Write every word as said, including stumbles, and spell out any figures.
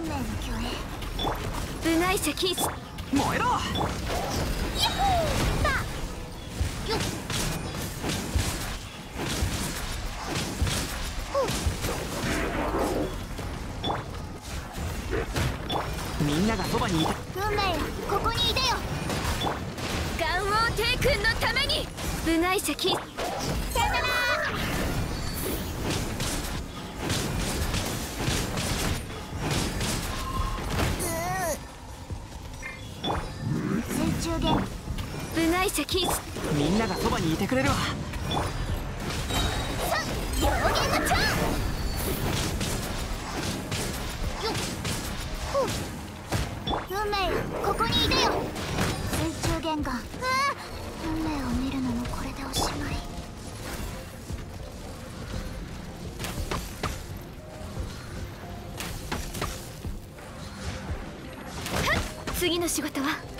運命の共演。 部外者禁止。 燃えろ。 ヤッホーさあよっみんながそばにいた。 運命よ、ここにいてよ。 ガンオー帝君のために。部外者禁止。 さよなら。水中弦。 部外者禁止。 みんながそばにいてくれるわ。 さ両弦のチャン。よっほう。運命よ、ここにいてよ。水中弦が。ああ、運命を見るのもこれでおしまい。 次の仕事は